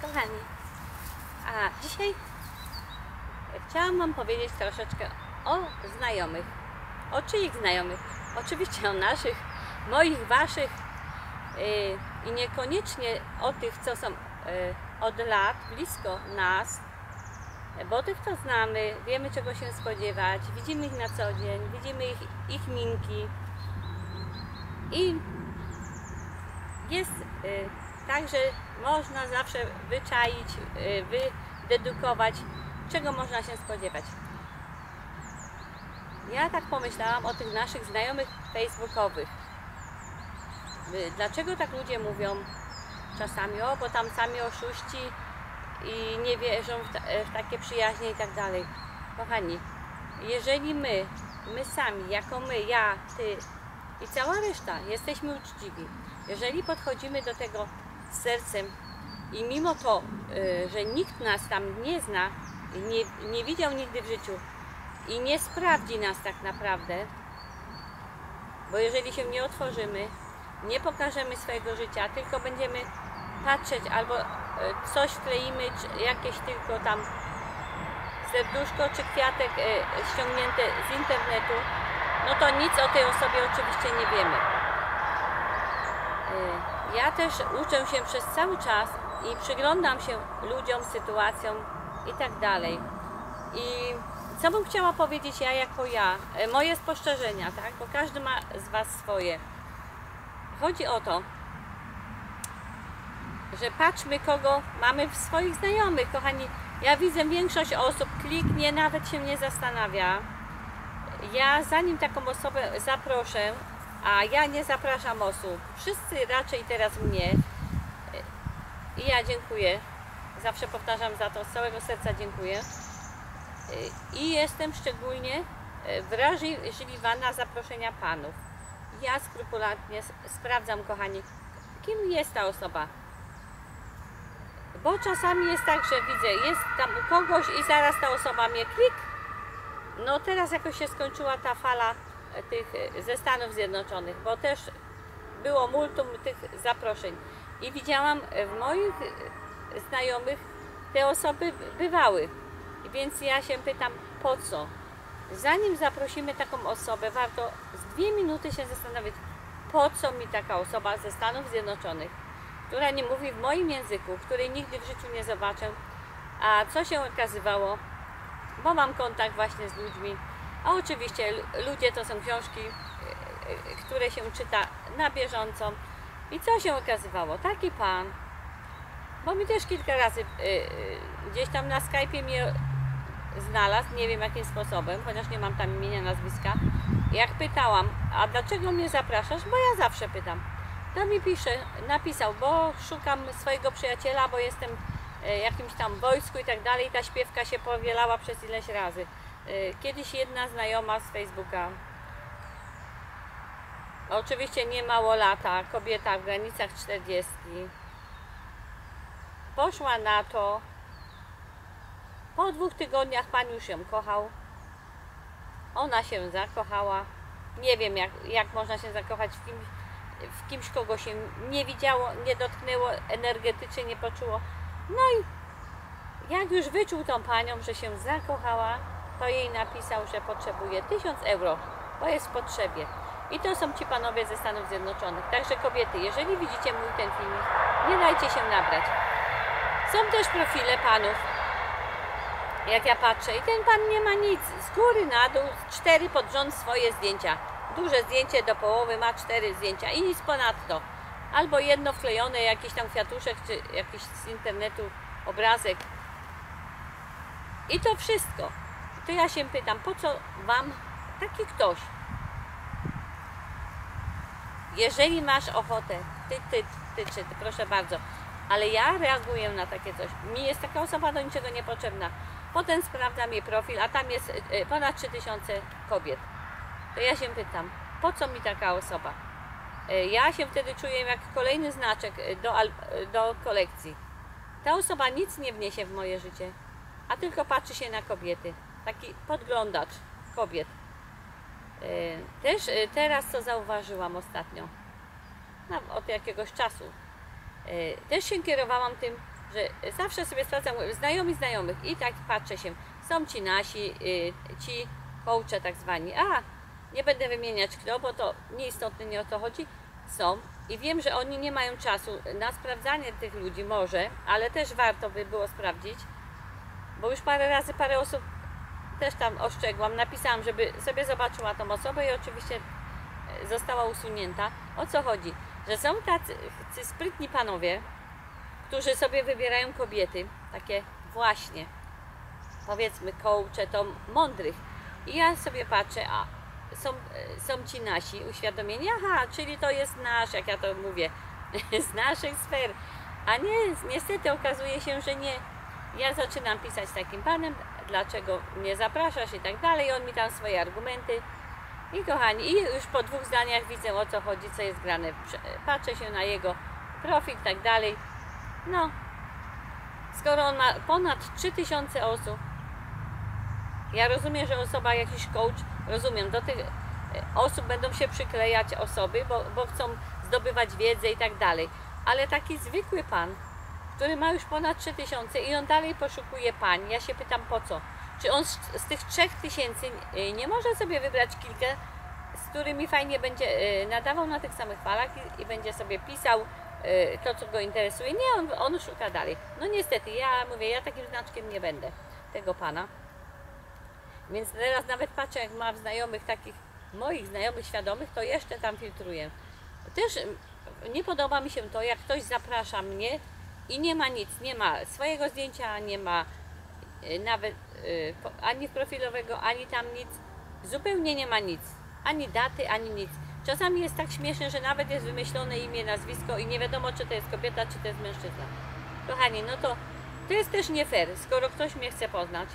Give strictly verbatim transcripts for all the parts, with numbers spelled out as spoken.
Kochani, a dzisiaj chciałam Wam powiedzieć troszeczkę o znajomych. O czyich znajomych? Oczywiście o naszych, moich, Waszych yy, i niekoniecznie o tych, co są yy, od lat blisko nas, bo tych to znamy, wiemy czego się spodziewać, widzimy ich na co dzień, widzimy ich, ich minki i jest yy, tak, że można zawsze wyczaić, yy, wydedukować, czego można się spodziewać. Ja tak pomyślałam o tych naszych znajomych facebookowych. Dlaczego tak ludzie mówią czasami, o, bo tam sami oszuści i nie wierzą w, ta, w takie przyjaźnie i tak dalej. Kochani, jeżeli my, my sami, jako my, ja, Ty i cała reszta jesteśmy uczciwi, jeżeli podchodzimy do tego z sercem i mimo to, że nikt nas tam nie zna, nie, nie widział nigdy w życiu i nie sprawdzi nas tak naprawdę, bo jeżeli się nie otworzymy, nie pokażemy swojego życia, tylko będziemy patrzeć albo coś wkleimy, czy jakieś tylko tam serduszko czy kwiatek ściągnięte z internetu, no to nic o tej osobie oczywiście nie wiemy. Ja też uczę się przez cały czas i przyglądam się ludziom, sytuacjom i tak dalej. I co bym chciała powiedzieć ja jako ja, moje spostrzeżenia, tak? Bo każdy ma z Was swoje. Chodzi o to, że patrzmy, kogo mamy w swoich znajomych. Kochani, ja widzę, większość osób kliknie, nawet się nie zastanawia. Ja zanim taką osobę zaproszę, a ja nie zapraszam osób, wszyscy raczej teraz mnie, i ja dziękuję, zawsze powtarzam za to, z całego serca dziękuję, i jestem szczególnie wrażliwa na zaproszenia panów. Ja skrupulatnie sprawdzam, kochani, kim jest ta osoba, bo czasami jest tak, że widzę, jest tam u kogoś i zaraz ta osoba mnie klik. No teraz jakoś się skończyła ta fala tych ze Stanów Zjednoczonych, bo też było multum tych zaproszeń i widziałam w moich znajomych, te osoby bywały, więc ja się pytam, po co? Zanim zaprosimy taką osobę, warto z dwie minuty się zastanowić, po co mi taka osoba ze Stanów Zjednoczonych, która nie mówi w moim języku, której nigdy w życiu nie zobaczę, a co się okazywało, bo mam kontakt właśnie z ludźmi, a oczywiście ludzie to są książki, które się czyta na bieżąco. I co się okazywało? Taki pan, bo mi też kilka razy gdzieś tam na Skype'ie mnie znalazł, nie wiem jakim sposobem, chociaż nie mam tam imienia, nazwiska. Jak pytałam, a dlaczego mnie zapraszasz? Bo ja zawsze pytam. To mi pisze, napisał, bo szukam swojego przyjaciela, bo jestem jakimś tam wojsku i tak dalej. Ta śpiewka się powielała przez ileś razy. Kiedyś jedna znajoma z Facebooka, oczywiście nie mało lata, kobieta w granicach czterdziestki, poszła na to. Po dwóch tygodniach pan już ją kochał. Ona się zakochała. Nie wiem, jak, jak można się zakochać w kimś, w kimś, kogo się nie widziało, nie dotknęło, energetycznie nie poczuło. No i jak już wyczuł tą panią, że się zakochała, to jej napisał, że potrzebuje tysiąc euro, bo jest w potrzebie. I to są ci panowie ze Stanów Zjednoczonych. Także kobiety, jeżeli widzicie mój ten filmik, nie dajcie się nabrać. Są też profile panów, jak ja patrzę, i ten pan nie ma nic, z góry na dół, cztery pod rząd swoje zdjęcia. Duże zdjęcie do połowy, ma cztery zdjęcia i nic ponadto. Albo jedno wklejone, jakiś tam kwiatuszek, czy jakiś z internetu obrazek. I to wszystko. To ja się pytam, po co wam taki ktoś? Jeżeli masz ochotę, ty, ty, ty, ty, ty, proszę bardzo, ale ja reaguję na takie coś. Mi jest taka osoba do niczego niepotrzebna. Potem sprawdzam jej profil, a tam jest ponad trzy tysiące kobiet. To ja się pytam, po co mi taka osoba? Ja się wtedy czuję jak kolejny znaczek do, do kolekcji. Ta osoba nic nie wniesie w moje życie, a tylko patrzy się na kobiety. Taki podglądacz kobiet. Też teraz co zauważyłam ostatnio, no, od jakiegoś czasu, też się kierowałam tym, że zawsze sobie sprawdzam znajomi znajomych i tak patrzę się, są ci nasi, ci coache tak zwani, a nie będę wymieniać kto, bo to nieistotne, nie o to chodzi, są i wiem, że oni nie mają czasu na sprawdzanie tych ludzi może, ale też warto by było sprawdzić, bo już parę razy parę osób też tam ostrzegłam, napisałam, żeby sobie zobaczyła tą osobę i oczywiście została usunięta. O co chodzi? Że są tacy sprytni panowie, którzy sobie wybierają kobiety, takie właśnie, powiedzmy coache, to mądrych. I ja sobie patrzę, a są, są ci nasi uświadomieni, aha, czyli to jest nasz, jak ja to mówię, z naszych sfer. A nie, niestety okazuje się, że nie. Ja zaczynam pisać z takim panem, dlaczego mnie zapraszasz i tak dalej, on mi tam swoje argumenty. I kochani, i już po dwóch zdaniach widzę, o co chodzi, co jest grane. Patrzę się na jego profil i tak dalej. No, skoro on ma ponad trzy tysiące osób, ja rozumiem, że osoba, jakiś coach, rozumiem, do tych osób będą się przyklejać osoby, bo, bo chcą zdobywać wiedzę i tak dalej. Ale taki zwykły pan, który ma już ponad trzy tysiące i on dalej poszukuje pań, ja się pytam po co? Czy on z, z tych trzech tysięcy nie może sobie wybrać kilka, z którymi fajnie będzie nadawał na tych samych falach i, i będzie sobie pisał to, co go interesuje? Nie, on, on szuka dalej. No niestety, ja mówię, ja takim znaczkiem nie będę tego pana. Więc teraz nawet patrzę, jak mam znajomych, takich moich znajomych świadomych, to jeszcze tam filtruję. Też nie podoba mi się to, jak ktoś zaprasza mnie i nie ma nic, nie ma swojego zdjęcia, nie ma nawet ani profilowego, ani tam nic, zupełnie nie ma nic, ani daty, ani nic. Czasami jest tak śmieszne, że nawet jest wymyślone imię, nazwisko i nie wiadomo, czy to jest kobieta, czy to jest mężczyzna. Kochani, no to to jest też nie fair, skoro ktoś mnie chce poznać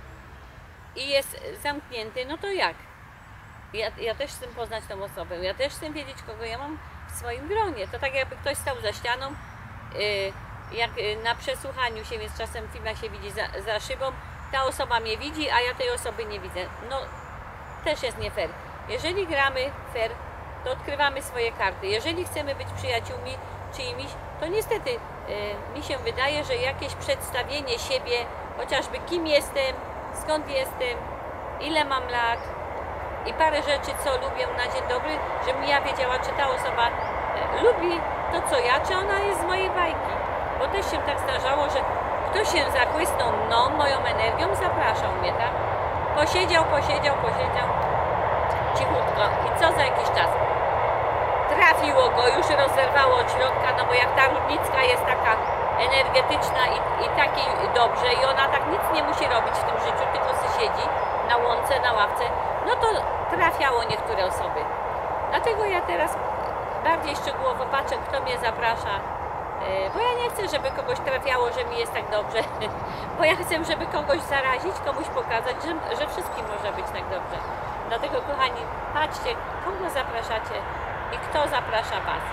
i jest zamknięty, no to jak? Ja, ja też chcę poznać tą osobę, ja też chcę wiedzieć, kogo ja mam w swoim gronie. To tak jakby ktoś stał za ścianą, yy, jak na przesłuchaniu się, więc czasem w filmach się widzi za, za szybą, ta osoba mnie widzi, a ja tej osoby nie widzę. No, też jest nie fair. Jeżeli gramy fair, to odkrywamy swoje karty. Jeżeli chcemy być przyjaciółmi czyimiś, to niestety yy, mi się wydaje, że jakieś przedstawienie siebie, chociażby kim jestem, skąd jestem, ile mam lat i parę rzeczy, co lubię na dzień dobry, żebym ja wiedziała, czy ta osoba e, lubi to, co ja, czy ona jest z mojej bajki. Bo też się tak zdarzało, że ktoś się zachłysnął mną, moją energią, zapraszał mnie, tak? Posiedział, posiedział, posiedział cichutko i co za jakiś czas trafiło go, już rozerwało od środka, no bo jak ta Rudnicka jest taka energetyczna i, i takiej dobrze i ona tak nic nie musi robić w tym życiu, tylko sobie siedzi na łące, na ławce, no to trafiało niektóre osoby. Dlatego ja teraz bardziej szczegółowo patrzę, kto mnie zaprasza, bo ja nie chcę, żeby kogoś trafiało, że mi jest tak dobrze, bo ja chcę, żeby kogoś zarazić, komuś pokazać, że, że wszystkim może być tak dobrze. Dlatego kochani, patrzcie, kogo zapraszacie i kto zaprasza was.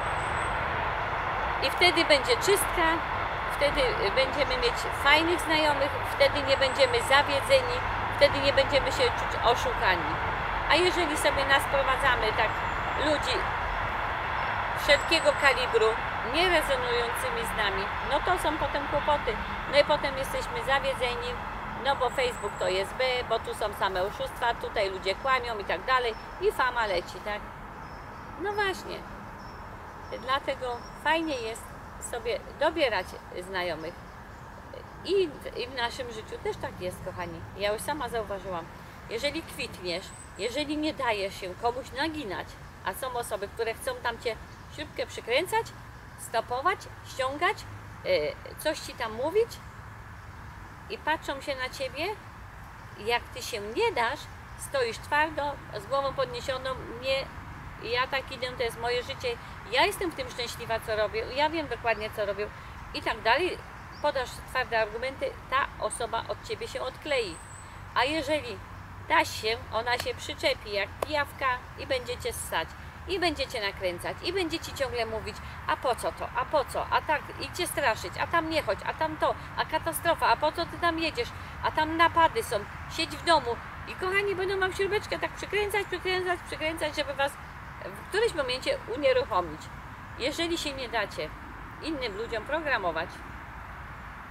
I wtedy będzie czystka, wtedy będziemy mieć fajnych znajomych, wtedy nie będziemy zawiedzeni, wtedy nie będziemy się czuć oszukani. A jeżeli sobie nas prowadzamy tak ludzi wszelkiego kalibru, nie rezonującymi z nami, no to są potem kłopoty. No i potem jesteśmy zawiedzeni, no bo Facebook to jest B, bo tu są same oszustwa, tutaj ludzie kłamią i tak dalej i fama leci, tak? No właśnie. Dlatego fajnie jest sobie dobierać znajomych. I, I w naszym życiu też tak jest, kochani. Ja już sama zauważyłam. Jeżeli kwitniesz, jeżeli nie dajesz się komuś naginać, a są osoby, które chcą tam cię śrubkę przykręcać, stopować, ściągać, yy, coś ci tam mówić i patrzą się na ciebie, jak ty się nie dasz, stoisz twardo, z głową podniesioną, nie, ja tak idę, to jest moje życie, ja jestem w tym szczęśliwa, co robię, ja wiem dokładnie, co robię i tak dalej, podasz twarde argumenty, ta osoba od ciebie się odklei. A jeżeli dasz się, ona się przyczepi jak pijawka i będziecie ssać, i będziecie nakręcać, i będziecie ciągle mówić, a po co to, a po co, a tak, idźcie straszyć, a tam nie chodź, a tam to, a katastrofa, a po co ty tam jedziesz, a tam napady są, siedź w domu. I kochani, będą wam śrubeczkę tak przykręcać, przykręcać, przykręcać, żeby was w którymś momencie unieruchomić. Jeżeli się nie dacie innym ludziom programować,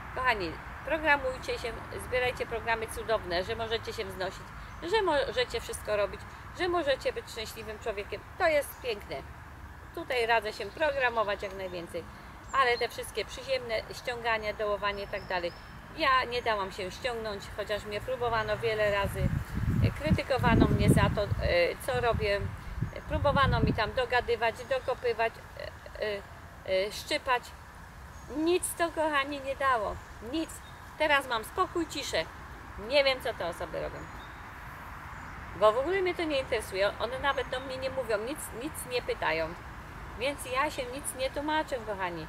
Kochani, programujcie się, zbierajcie programy cudowne, że możecie się wznosić, że możecie wszystko robić, że możecie być szczęśliwym człowiekiem. To jest piękne. Tutaj radzę się programować jak najwięcej. Ale te wszystkie przyziemne ściągania, dołowanie i tak dalej. Ja nie dałam się ściągnąć, chociaż mnie próbowano wiele razy. Krytykowano mnie za to, co robię. Próbowano mi tam dogadywać, dokopywać, szczypać. Nic to, kochani, nie dało. Nic. Teraz mam spokój, ciszę. Nie wiem, co te osoby robią. Bo w ogóle mnie to nie interesuje. One nawet do mnie nie mówią, nic, nic nie pytają. Więc ja się nic nie tłumaczę, kochani.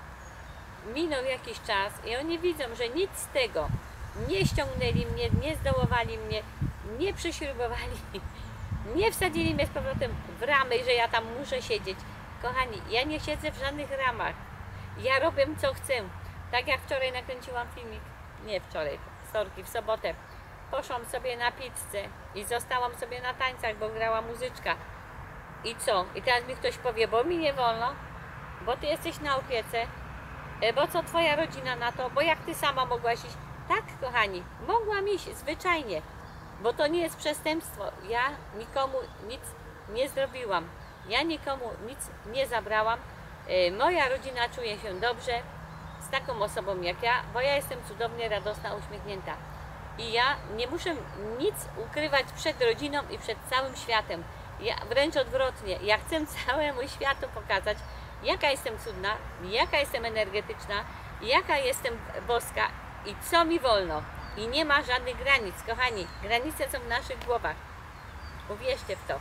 Minął jakiś czas i oni widzą, że nic z tego. Nie ściągnęli mnie, nie zdołowali mnie, nie przyśrubowali, nie wsadzili mnie z powrotem w ramy, że ja tam muszę siedzieć. Kochani, ja nie siedzę w żadnych ramach. Ja robię co chcę. Tak jak wczoraj nakręciłam filmik, nie wczoraj, sorki, w sobotę. Poszłam sobie na pizzę i zostałam sobie na tańcach, bo grała muzyczka. I co? I teraz mi ktoś powie, bo mi nie wolno, bo ty jesteś na opiece, bo co twoja rodzina na to, bo jak ty sama mogłaś iść? Tak, kochani, mogłam iść zwyczajnie, bo to nie jest przestępstwo. Ja nikomu nic nie zrobiłam. Ja nikomu nic nie zabrałam. Moja rodzina czuje się dobrze z taką osobą jak ja, bo ja jestem cudownie radosna, uśmiechnięta. I ja nie muszę nic ukrywać przed rodziną i przed całym światem. Ja wręcz odwrotnie, ja chcę całemu światu pokazać, jaka jestem cudna, jaka jestem energetyczna, jaka jestem boska i co mi wolno. I nie ma żadnych granic, kochani. Granice są w naszych głowach. Uwierzcie w to.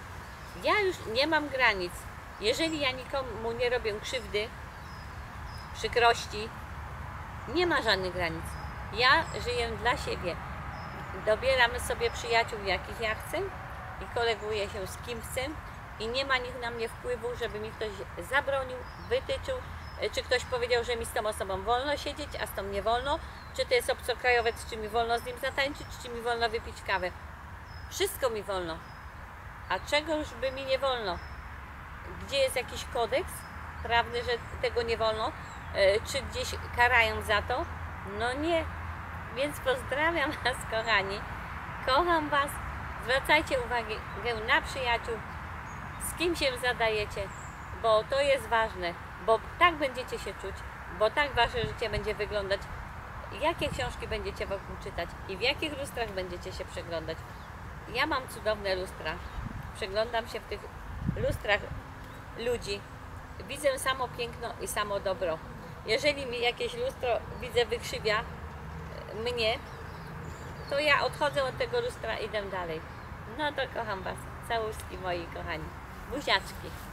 Ja już nie mam granic. Jeżeli ja nikomu nie robię krzywdy, przykrości, nie ma żadnych granic. Ja żyję dla siebie. Dobieram sobie przyjaciół, jakich ja chcę i koleguję się z kim chcę i nie ma nikt na mnie wpływu, żeby mi ktoś zabronił, wytyczył, czy ktoś powiedział, że mi z tą osobą wolno siedzieć, a z tą nie wolno, czy to jest obcokrajowiec, czy mi wolno z nim zatańczyć, czy mi wolno wypić kawę. Wszystko mi wolno. A czego już by mi nie wolno? Gdzie jest jakiś kodeks prawny, że tego nie wolno? Czy gdzieś karają za to? No nie. Więc pozdrawiam Was, kochani. Kocham Was. Zwracajcie uwagę na przyjaciół, z kim się zadajecie, bo to jest ważne, bo tak będziecie się czuć, bo tak Wasze życie będzie wyglądać, jakie książki będziecie wokół czytać i w jakich lustrach będziecie się przeglądać. Ja mam cudowne lustra. Przeglądam się w tych lustrach ludzi. Widzę samo piękno i samo dobro. Jeżeli mi jakieś lustro widzę wykrzywia mnie, to ja odchodzę od tego lustra i idę dalej. No to kocham Was. Całuski moi kochani. Buziaczki.